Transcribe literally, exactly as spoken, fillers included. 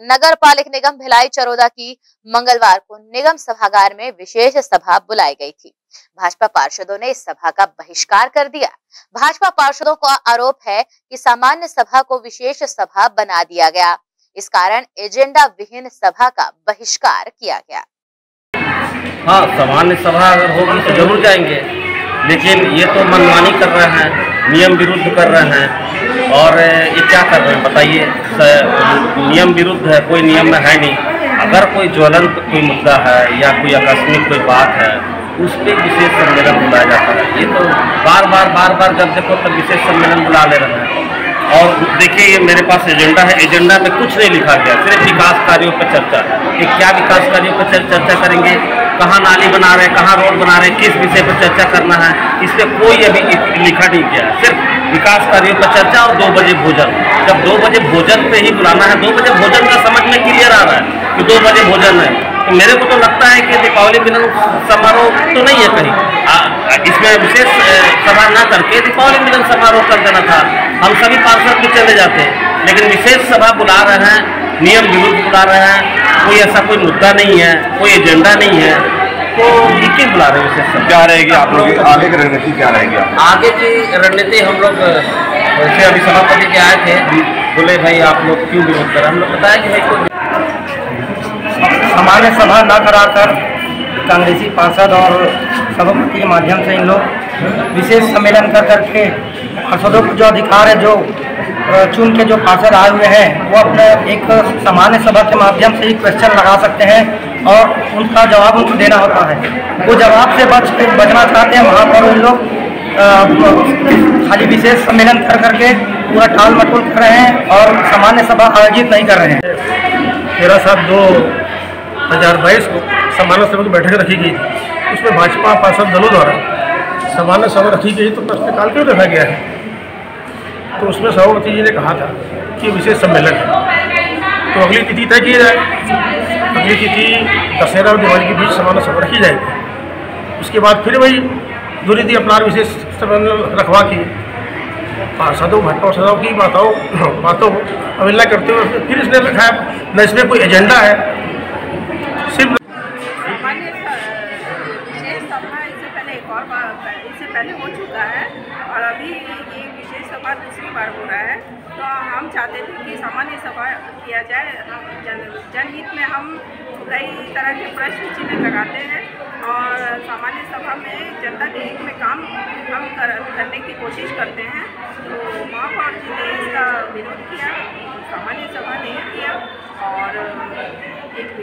नगर पालिक निगम भिलाई चरोदा की मंगलवार को निगम सभागार में विशेष सभा बुलाई गई थी। भाजपा पार्षदों ने इस सभा का बहिष्कार कर दिया। भाजपा पार्षदों का आरोप है कि सामान्य सभा को विशेष सभा बना दिया गया, इस कारण एजेंडा विहीन सभा का बहिष्कार किया गया। हाँ, सामान्य सभा अगर होगी तो जरूर जाएंगे, लेकिन ये तो मनमानी कर रहे हैं, नियम विरुद्ध कर रहे हैं। और ये क्या कर रहे हैं बताइए? नियम विरुद्ध है, कोई नियम में है नहीं। अगर कोई ज्वलंत कोई मुद्दा है या कोई आकस्मिक कोई बात है, उस पर विशेष सम्मेलन बुलाया जाता है। ये तो बार बार बार बार जब देखो तब विशेष सम्मेलन बुला ले रहे हैं। और देखिए, ये मेरे पास एजेंडा है, एजेंडा में कुछ नहीं लिखा गया, सिर्फ विकास कार्यों पर चर्चा है कि क्या विकास कार्यों पर चर्चा करेंगे, कहाँ नाली बना रहे हैं, कहाँ रोड बना रहे हैं, किस विषय पर चर्चा करना है, इस पर कोई अभी लिखा नहीं गया है। सिर्फ विकास कार्यों पर चर्चा और दो बजे भोजन। जब दो बजे भोजन पे ही बुलाना है, दो बजे भोजन का समझ में क्लियर आ रहा है कि दो बजे भोजन है, तो मेरे को तो लगता है कि दीपावली मिलन समारोह तो नहीं है कहीं, आ, इसमें विशेष सभा न करके दीपावली मिलन समारोह कर देना था। हम सभी पार्षद भी चले जाते, लेकिन विशेष सभा बुला रहे हैं, नियम विरुद्ध बुला रहे हैं। कोई ऐसा कोई मुद्दा नहीं है, कोई एजेंडा नहीं है, तो ये क्यों बुला रहे हैं विशेष सभा? क्या रहेगी आप लोग आगे की रणनीति, क्या रहेगी आगे की रणनीति? हम लोग वैसे अभी सभापति के आए थे, बोले भाई आप लोग क्यों विरोध कर? हम लोग बताया कि भाई कोई सामान्य सभा न कराकर कांग्रेसी पार्षद और सभापति के माध्यम से इन लोग विशेष सम्मेलन कर करके पार्षदों को जो अधिकार है, जो चुन के जो पार्षद आए हुए हैं, वो अपने एक सामान्य सभा के माध्यम से ही क्वेश्चन लगा सकते हैं और उनका जवाब उनको देना होता है। वो जवाब से बच बचना चाहते हैं, वहाँ पर उन लोग खाली विशेष सम्मेलन कर करके पूरा टाल मटोल कर रहे हैं और सामान्य सभा आयोजित नहीं कर रहे हैं। तेरह सात दो हजार बाईस को सामान्य सभा की बैठक रखी गई थी, उसमें भाजपा पार्षद दलों द्वारा सामान्य सभा रखी गई, तो प्रश्नकाल क्यों रखा गया है? तो उसमें सभापति जी ने कहा था कि विशेष सम्मेलन है, तो अगली तिथि तय की जाए। अगली तिथि दशहरा और दिवाली के बीच सामान्य सभा रखी जाएगी। उसके बाद फिर वही दूरी थी अपना विशेष सम्मेलन रखवा की पार्षदों भाजपा पार्षदों की बातों बातों अवहेलना करते हुए फिर इसने लिखा है, न इसमें कोई एजेंडा है, सिर्फ सामान्य विशेष सभा इससे पहले एक और बार इससे पहले हो चुका है और अभी ये विशेष सभा दूसरी बार हो रहा है। तो हम चाहते थे कि सामान्य सभा किया जाए। हम जन जनहित में हम कई तरह के प्रश्न चिन्ह लगाते हैं और सामान्य सभा में जनता के हित में काम हम कर, करने की कोशिश करते हैं। तो महापौर जी ने इसका विरोध किया, सामान्य सभा नहीं किया और एक